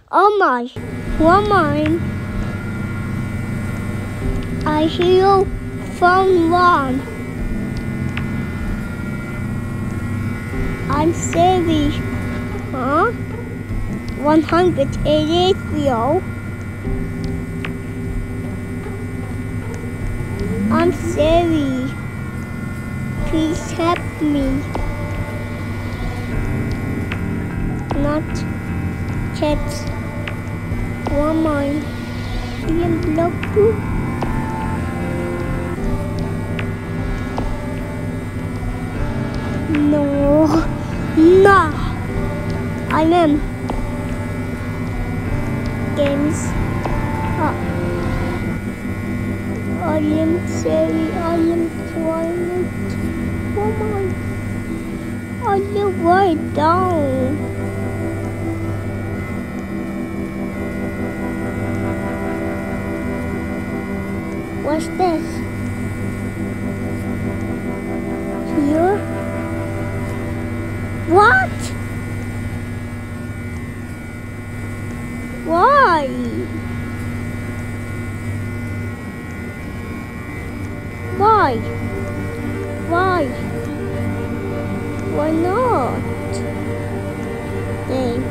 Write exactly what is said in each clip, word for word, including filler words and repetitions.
Oh my, woman. I hear phone one. I'm sorry. Huh? one hundred eighty-eight real. I'm sorry. Please help me. Not cats. Woman. I'm blocked too. No. No. I am. Games. Uh, I am sorry. I am trying. Woman. I am right down. What's this? Here? What? Why? Why? Why? Why not? Hey.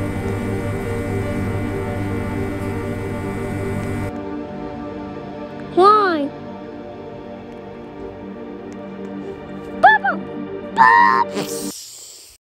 Why? Papa! Pops!